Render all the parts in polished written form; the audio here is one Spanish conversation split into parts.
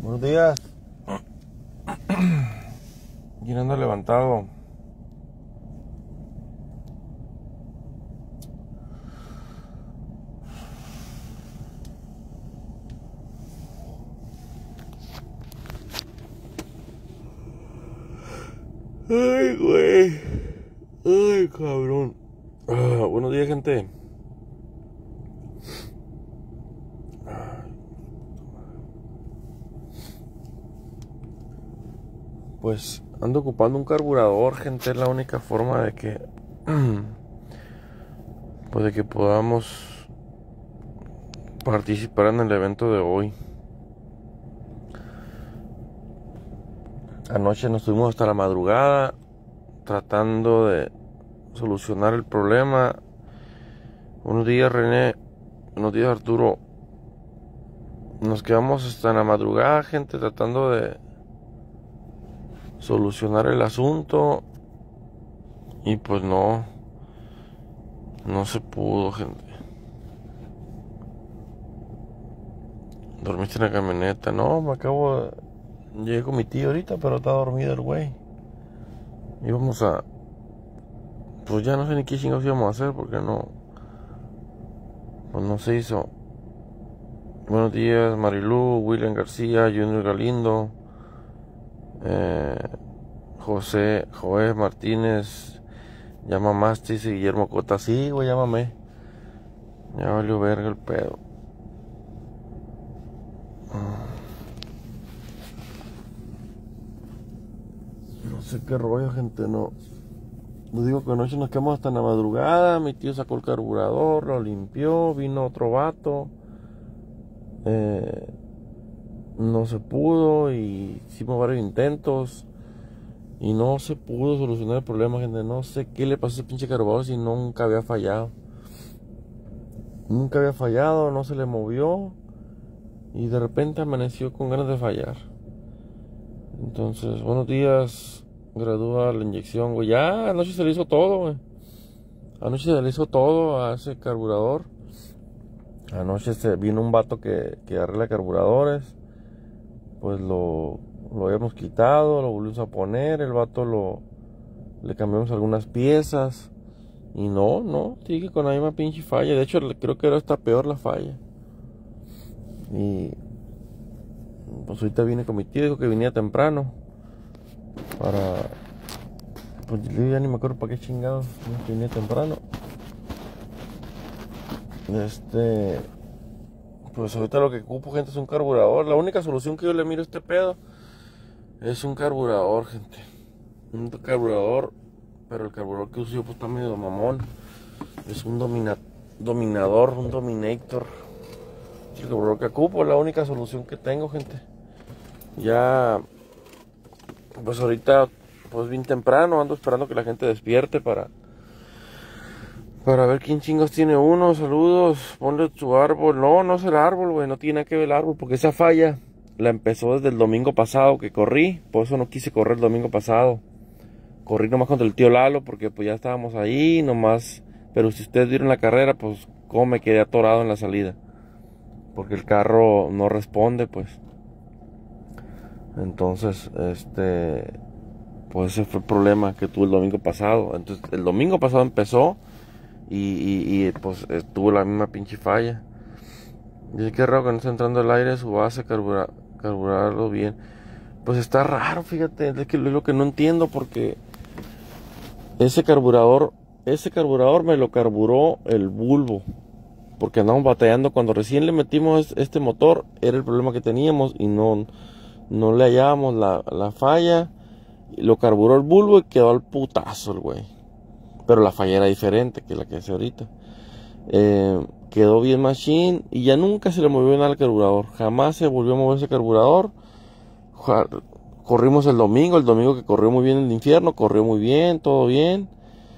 Buenos días. ¿Quién anda levantado? Ay, güey. Ay, cabrón. Buenos días, gente. Pues ando ocupando un carburador, gente. Es la única forma de que pues de que podamos participar en el evento de hoy. Anoche nos estuvimos hasta la madrugada tratando de solucionar el problema. Buenos días, René. Buenos días, Arturo. Nos quedamos hasta la madrugada, gente, tratando de solucionar el asunto. Y pues no se pudo, gente. ¿Dormiste en la camioneta? No, llegué con mi tío ahorita, pero está dormido el güey. Íbamos a... Pues ya no sé ni qué chingados íbamos a hacer porque pues no se hizo. Buenos días, Marilú, William García, Junior Galindo, Joé Martínez, llama Mastis y Guillermo Cota. Sí, güey, llámame. Ya valió verga el pedo. No sé qué rollo, gente, no. Les digo que anoche nos quedamos hasta la madrugada. Mi tío sacó el carburador, lo limpió, vino otro vato. No se pudo y hicimos varios intentos y no se pudo solucionar el problema, gente. No sé qué le pasó a ese pinche carburador si nunca había fallado. Nunca había fallado, no se le movió y de repente amaneció con ganas de fallar. Entonces, buenos días, gradúa la inyección, güey. Ya, anoche se le hizo todo, güey. Anoche se le hizo todo a ese carburador. Anoche vino un vato que arregla carburadores. Pues lo habíamos quitado, lo volvimos a poner. El vato le cambiamos algunas piezas. Y no, sigue con la misma pinche falla. De hecho, creo que ahora está peor la falla. Y pues ahorita vine con mi tío, dijo que venía temprano. Pues yo ya ni me acuerdo para qué chingados venía temprano. Pues ahorita lo que ocupo, gente, es un carburador. La única solución que yo le miro a este pedo es un carburador, gente. Un carburador, pero el carburador que uso yo pues está medio mamón. Es un dominador, un dominator. Es el carburador que ocupo, es la única solución que tengo, gente. Ya, pues ahorita, pues bien temprano, ando esperando que la gente despierte para ver quién chingos tiene uno. Saludos, ponle su árbol. No es el árbol, güey, no tiene nada que ver el árbol, porque esa falla la empezó desde el domingo pasado que corrí. Por eso no quise correr el domingo pasado. Corrí nomás contra el tío Lalo, porque pues ya estábamos ahí nomás. Pero si ustedes vieron la carrera, pues cómo me quedé atorado en la salida, porque el carro no responde, pues. Entonces, pues ese fue el problema que tuve el domingo pasado. Entonces, el domingo pasado empezó y pues tuvo la misma pinche falla. Dice que raro que no está entrando el aire de su base, carburarlo bien. Pues está raro, fíjate, es lo que no entiendo, porque ese carburador me lo carburó el bulbo, porque andamos batallando. Cuando recién le metimos este motor, era el problema que teníamos y no le hallábamos la falla. Lo carburó el bulbo y quedó al putazo el güey. Pero la falla era diferente que la que hace ahorita. Quedó bien machine y ya nunca se le movió nada al carburador. Jamás se volvió a mover ese carburador. Corrimos el domingo que corrió muy bien el infierno, corrió muy bien, todo bien.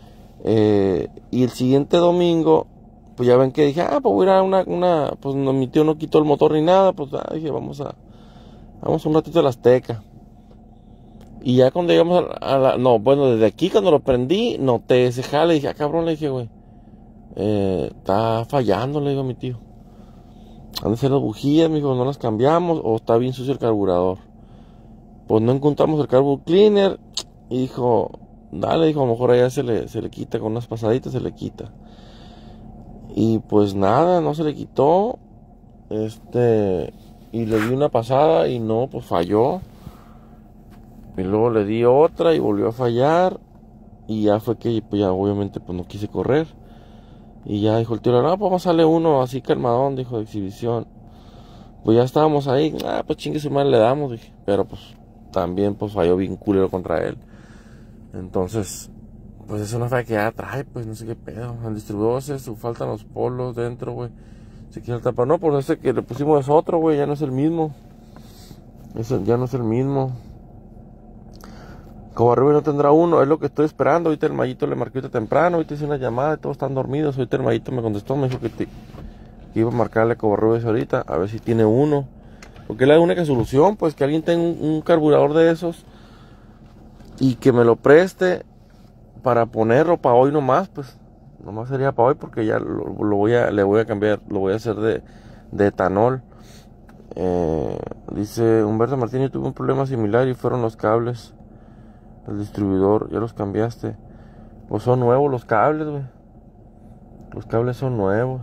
Y el siguiente domingo, pues ya ven que dije, pues voy a ir a pues no, mi tío no quitó el motor ni nada, pues dije, vamos un ratito a la Azteca. Y ya cuando llegamos desde aquí cuando lo prendí, noté ese jale, dije, cabrón, le dije, güey, está fallando, le digo a mi tío. han de ser las bujías, mijo, no las cambiamos o está bien sucio el carburador. Pues no encontramos el carbo cleaner y dijo, dale, dijo, a lo mejor allá se le quita, con unas pasaditas se le quita. Y pues nada, no se le quitó. Y le di una pasada y no, pues falló. Y luego le di otra y volvió a fallar. Y ya fue que, pues ya obviamente, pues no quise correr. Y ya dijo el tío, no, pues vamos a darle uno así calmadón, dijo, de exhibición. Pues ya estábamos ahí, pues chingue su madre le damos, dije. Pero pues también pues falló bien culero contra él. Entonces, pues es una falla que ya trae, pues no sé qué pedo. El distribuidor faltan los polos dentro, güey. Se quiere tapar, no, pues ese que le pusimos es otro, güey, ya no es el mismo. Ya no es el mismo. Covarrubias no tendrá uno, es lo que estoy esperando. Ahorita el Mayito le marqué ahorita temprano, ahorita hice una llamada y todos están dormidos. Ahorita el Mayito me contestó, me dijo que iba a marcarle a Covarrubias ahorita, a ver si tiene uno. Porque es la única solución, pues que alguien tenga un carburador de esos y que me lo preste para ponerlo para hoy nomás, pues. Nomás sería para hoy porque ya le voy a cambiar, lo voy a hacer de etanol. Dice Humberto Martínez, tuve un problema similar y fueron los cables. El distribuidor, ya los cambiaste. Pues son nuevos los cables, güey. Los cables son nuevos.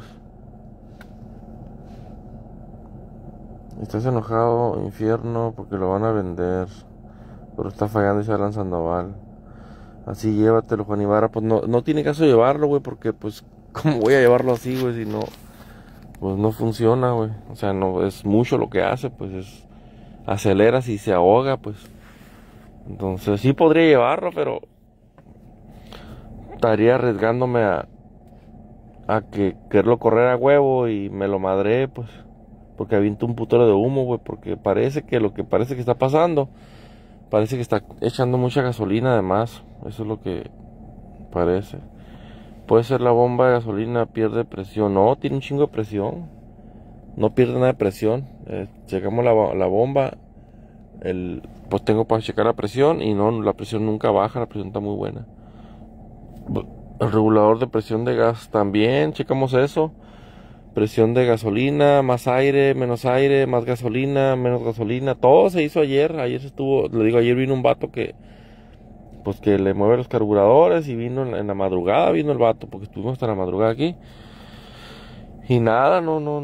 Estás enojado, infierno, porque lo van a vender. Pero está fallando, dice Alan Sandoval. Así llévatelo, Juan Ibarra. Pues no tiene caso llevarlo, güey, porque pues, ¿cómo voy a llevarlo así, güey? Si no, pues no funciona, güey. O sea, no es mucho lo que hace, pues acelera si se ahoga, pues. Entonces sí podría llevarlo, pero estaría arriesgándome a que quererlo correr a huevo y me lo madré, pues. Porque aviento un putero de humo, güey, porque parece que lo que parece que está pasando, parece que está echando mucha gasolina además. Eso es lo que parece. Puede ser la bomba de gasolina, pierde presión. No, tiene un chingo de presión. No pierde nada de presión. Checamos la bomba. Pues tengo para checar la presión y no, la presión nunca baja, la presión está muy buena. El regulador de presión de gas también, checamos eso. Presión de gasolina, más aire, más gasolina, menos gasolina. Todo se hizo ayer. Ayer ayer vino un vato que le mueve los carburadores y vino en la madrugada, vino el vato, porque estuvimos hasta la madrugada aquí. Y nada,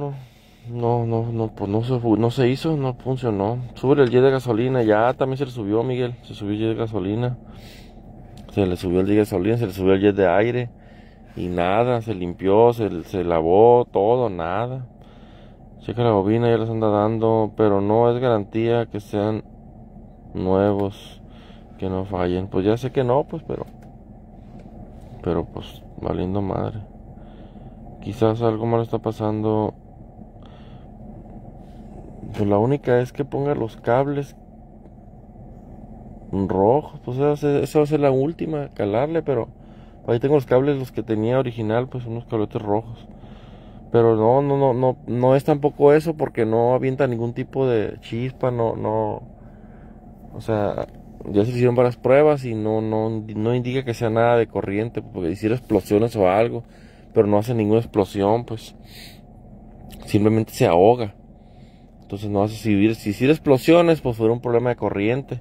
pues no se hizo, no funcionó. Sube el jet de gasolina, ya también se le subió, Miguel. Se subió el jet de gasolina. Se le subió el jet de gasolina, se le subió el jet de aire. Y nada, se limpió, se lavó todo, nada. Checa la bobina, ya les anda dando, pero no es garantía que sean nuevos, que no fallen. Pues ya sé que no, pues, pero pues, valiendo madre. Quizás algo malo está pasando. Pues la única es que ponga los cables rojos, pues esa va a ser la última, calarle, pero ahí tengo los cables, los que tenía original, pues unos cabletes rojos. Pero no es tampoco eso, porque no avienta ningún tipo de chispa, o sea, ya se hicieron varias pruebas y no indica que sea nada de corriente, porque hiciera explosiones o algo, pero no hace ninguna explosión, pues simplemente se ahoga. Entonces no hace, si hiciera explosiones, pues fuera un problema de corriente.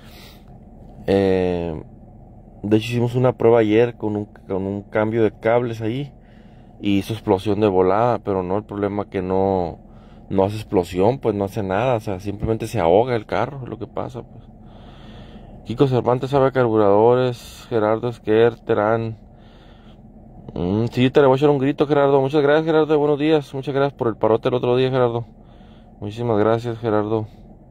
De hecho hicimos una prueba ayer con un cambio de cables ahí y hizo explosión de volada, pero no, el problema es que no hace explosión, pues no hace nada, o sea, simplemente se ahoga el carro, es lo que pasa, pues. Kiko Cervantes sabe carburadores, Gerardo Esquer, Terán. Sí, te le voy a echar un grito, Gerardo. Muchas gracias, Gerardo, buenos días. Muchas gracias por el parote el otro día, Gerardo. Muchísimas gracias, Gerardo.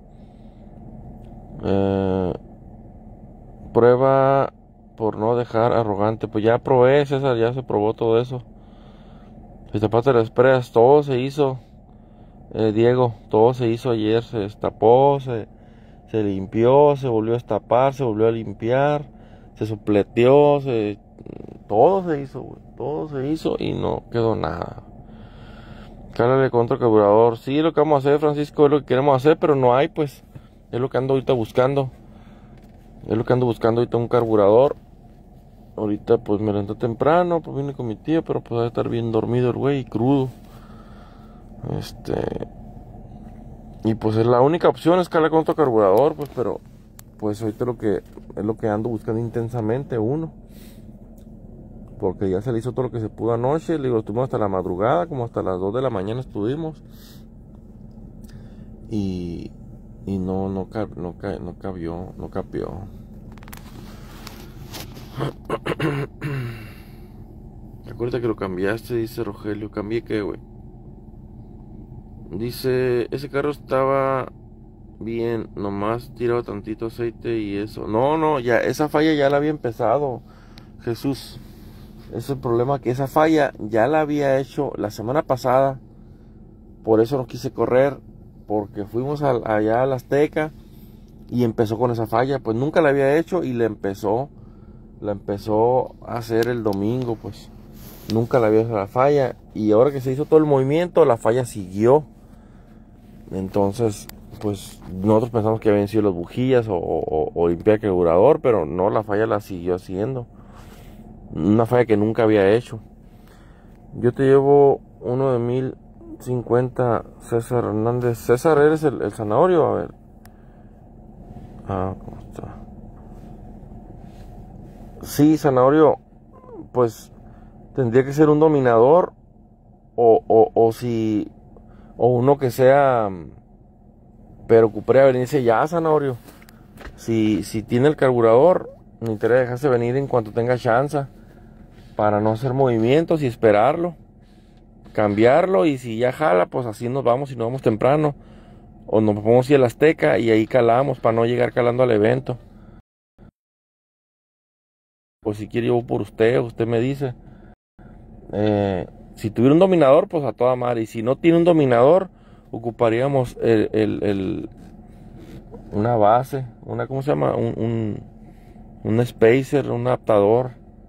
Prueba por no dejar arrogante. Pues ya probé, César, ya se probó todo eso. Si tapaste las presas, todo se hizo. Diego, todo se hizo ayer. Se destapó, se limpió, se volvió a destapar, se volvió a limpiar, se supleteó, todo se hizo, güey. Todo se hizo y no quedó nada. Cálale contra el carburador. Sí, lo que vamos a hacer, Francisco, es lo que queremos hacer, pero no hay, pues. Es lo que ando ahorita buscando. Es lo que ando buscando ahorita, un carburador. Ahorita pues me levanté temprano, pues vine con mi tío, pero pues va a estar bien dormido el güey y crudo. Y pues es la única opción, es cargar con otro carburador, pues, pero pues ahorita es lo que ando buscando intensamente uno. Porque ya se le hizo todo lo que se pudo anoche. Le digo, estuvimos hasta la madrugada, como hasta las 2 de la mañana estuvimos. Y no cabió. Acuérdate que lo cambiaste, dice Rogelio. ¿Cambié qué, güey? Dice, ese carro estaba bien, nomás tiraba tantito aceite y eso. No, ya, esa falla ya la había empezado, Jesús. Es el problema, que esa falla ya la había hecho la semana pasada. Por eso no quise correr, porque fuimos allá a la Azteca y empezó con esa falla. Pues nunca la había hecho y la empezó a hacer el domingo, pues. Nunca la había hecho la falla. Y ahora que se hizo todo el movimiento, la falla siguió. Entonces, pues nosotros pensamos que habían sido las bujías o limpiar el carburador, pero no, la falla la siguió haciendo. Una falla que nunca había hecho. Yo te llevo uno de 1050, César Hernández. César, ¿eres el zanahorio? A ver. ¿Cómo está? Sí, zanahorio. Pues tendría que ser un dominador o uno que sea, pero ocuparía venirse ya, zanahorio. Si tiene el carburador, me interesa dejarse venir en cuanto tenga chance, para no hacer movimientos y esperarlo, cambiarlo, y si ya jala, pues así nos vamos, y nos vamos temprano, o nos vamos a ir a la Azteca y ahí calamos para no llegar calando al evento. Pues si quiere yo voy por usted me dice. Si tuviera un dominador, pues a toda madre, y si no tiene un dominador, ocuparíamos una base, ¿cómo se llama? Un spacer, un adaptador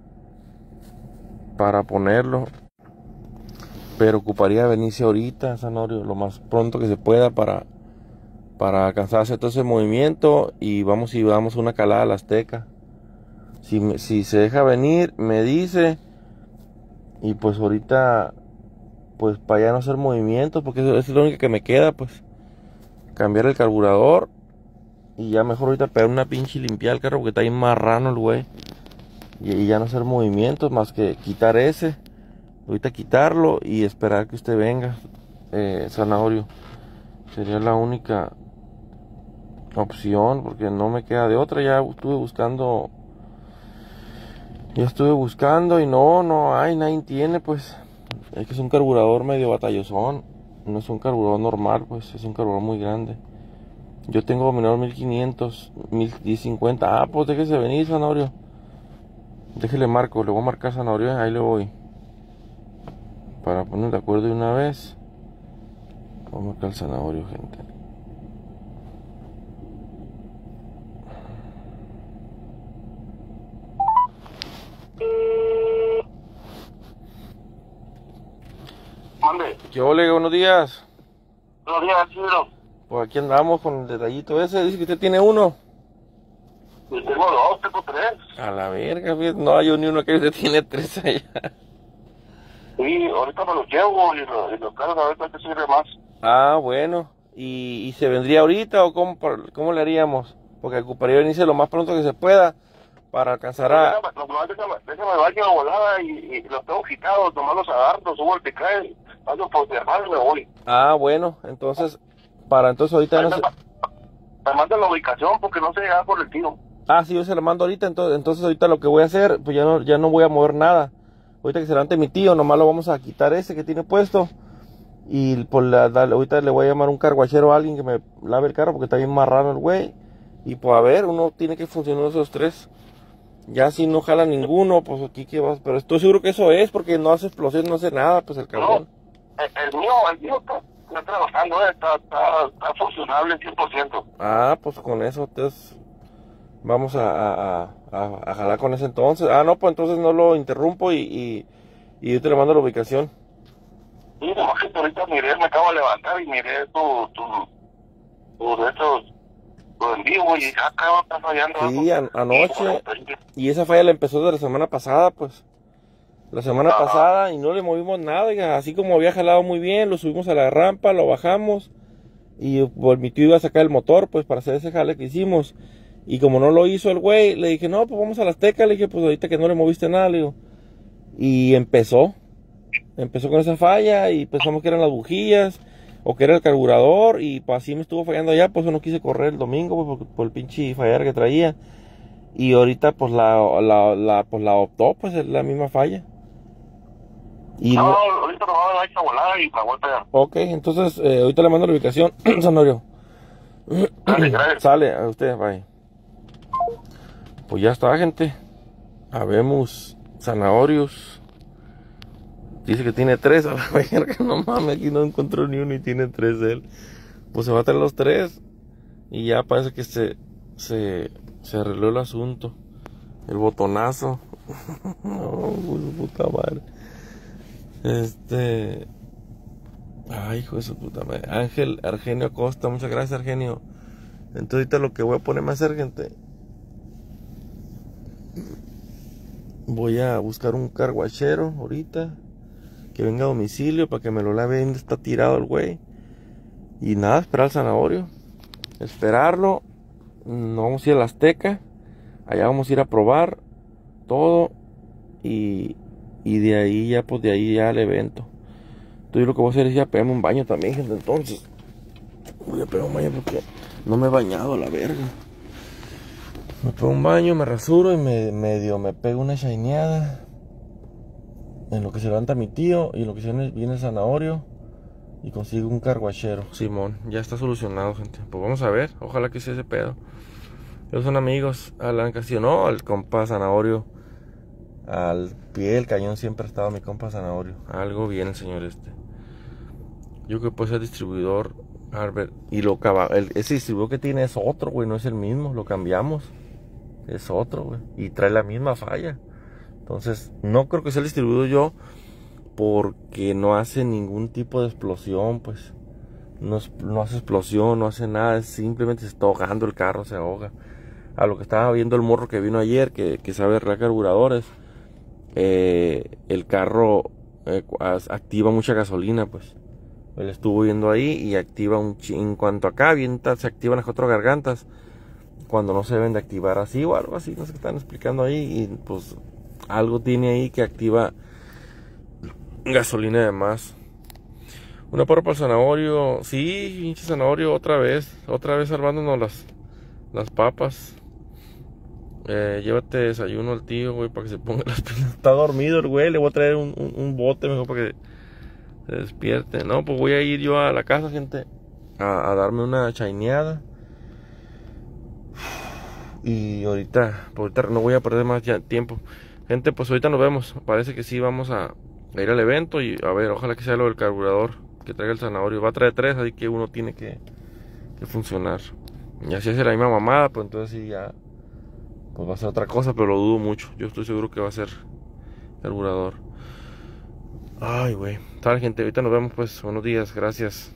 para ponerlo. Pero ocuparía venirse ahorita, zanahorio, lo más pronto que se pueda para alcanzar a hacer todo ese movimiento, y vamos una calada a la Azteca. Si se deja venir, me dice, y pues ahorita, pues para ya no hacer movimientos, porque eso es lo único que me queda, pues cambiar el carburador, y ya mejor ahorita pegar una pinche limpiar el carro, porque está ahí marrano el güey, y ya no hacer movimientos más que quitar ese. Ahorita quitarlo y esperar que usted venga, zanahorio. Sería la única opción, porque no me queda de otra. Ya estuve buscando y no hay, nadie tiene, pues. Es que es un carburador medio batallosón. No es un carburador normal, pues es un carburador muy grande. Yo tengo dominador 1500, 1050. Pues déjese venir, zanahorio. Déjele marco, le voy a marcar, zanahorio, ahí le voy. Para poner de acuerdo de una vez. Vamos a marcar el zanahorio, gente. Mande. ¿Qué ole? Buenos días. Buenos días, Chiro. Pues aquí andamos con el detallito ese. Dice que usted tiene uno. Yo tengo dos, tengo tres. A la verga, fíjate. No hay ni uno, que usted tiene tres allá. Sí, ahorita me los llevo y los cargo a ver cuál te sirve más. Bueno. ¿Y se vendría ahorita o cómo le haríamos? Porque ocuparía venirse lo más pronto que se pueda para alcanzar a... Déjame baño a volada y los tengo quitados, nomás los agarro, los subo al que cae, paso por cerrar y me voy. Bueno, entonces ahorita no sé... Me mandan la ubicación porque no sé llegar por el tiro. Sí, yo se la mando ahorita, entonces ahorita lo que voy a hacer, pues ya no voy a mover nada. Ahorita que se levante mi tío, nomás lo vamos a quitar ese que tiene puesto. Y pues ahorita le voy a llamar un carguachero a alguien que me lave el carro, porque está bien marrano el güey. Y pues a ver, uno tiene que funcionar esos tres. Ya si no jala ninguno, pues aquí que vas. Pero estoy seguro que eso es, porque no hace explosión, no hace nada, pues el cabrón. No, el mío está trabajando, está funcionable 100%. Pues con eso, entonces vamos a jalar con ese entonces. No, pues entonces no lo interrumpo y yo te le mando la ubicación. Sí, nomás que ahorita miré, me acabo de levantar y miré tu de estos, tu en vivo, y acá está fallando. Sí, anoche. Y esa falla la empezó de la semana pasada, pues. la semana pasada y no le movimos nada, oiga, así como había jalado muy bien, lo subimos a la rampa, lo bajamos y pues mi tío iba a sacar el motor pues para hacer ese jale que hicimos y como no lo hizo el güey, le dije, no, pues vamos a la Azteca, le dije, pues ahorita que no le moviste nada, le digo, y empezó con esa falla y pensamos que eran las bujías o que era el carburador y pues así me estuvo fallando allá, pues yo no quise correr el domingo pues, por el pinche fallar que traía y ahorita pues la optó, pues es la misma falla. Y no, ahorita me voy a dar esta volada y me voy a pegar. Ok, entonces ahorita le mando la ubicación, Zanorio. Dale, gracias. Sale, a usted, bye. Pues ya está, gente. Habemos zanahorios. Dice que tiene 3, a la verga, no mames, aquí no encontró ni uno y tiene 3 de él. Pues se va a traer los 3 y ya parece que se arregló el asunto. El botonazo. No, puta madre. Ay, hijo de su puta madre. Argenio Acosta, muchas gracias, Argenio. Entonces ahorita lo que voy a ponerme a hacer, gente, voy a buscar un carguachero ahorita que venga a domicilio para que me lo lave donde está tirado el güey. Y nada, esperar al Zanahorio. Esperarlo. Nos vamos a ir a la Azteca. Allá vamos a ir a probar todo. Y de ahí ya, pues de ahí ya al evento. Entonces lo que voy a hacer es ya pegarme un baño también, gente. Entonces voy a pegar un baño porque no me he bañado a la verga. Me pego un baño, me rasuro y me pego una shineada. En lo que se levanta mi tío y en lo que viene el Zanahorio. Y consigo un carguachero. Simón, ya está solucionado, gente. Pues vamos a ver, ojalá que sea ese pedo. Ellos son amigos, Alan Castillo, no, el compa Zanahorio. Al pie del cañón siempre ha estado mi compa Zanahorio. Algo bien el señor este. Yo creo que puede ser distribuidor Albert. Y ese distribuidor que tiene es otro, güey, no es el mismo, lo cambiamos. Es otro, güey. Y trae la misma falla. Entonces, no creo que sea el distribuidor yo, porque no hace ningún tipo de explosión, pues. No hace explosión, no hace nada, simplemente se está ahogando el carro, se ahoga. A lo que estaba viendo el morro que vino ayer, que sabe arreglar carburadores, el carro activa mucha gasolina, pues. Él estuvo viendo ahí y activa en cuanto acá avienta, se activan las 4 gargantas cuando no se deben de activar así o algo así, no sé qué están explicando ahí, y pues algo tiene ahí que activa gasolina de más. Una porra para el Zanahorio, sí, pinche Zanahorio, otra vez armándonos las papas. Llévate desayuno al tío, güey, para que se ponga las pilas. Está dormido el güey, le voy a traer un bote mejor para que se despierte. No, pues voy a ir yo a la casa, gente, a darme una chaineada. Y ahorita no voy a perder más tiempo. Gente, pues ahorita nos vemos. Parece que sí vamos a ir al evento y a ver, ojalá que sea lo del carburador que traiga el Zanahorio. Va a traer 3, así que uno tiene que funcionar. Y así hace la misma mamada, pues entonces sí ya pues va a ser otra cosa, pero lo dudo mucho. Yo estoy seguro que va a ser carburador. Ay, güey. Tal, gente, ahorita nos vemos, pues. Buenos días, gracias.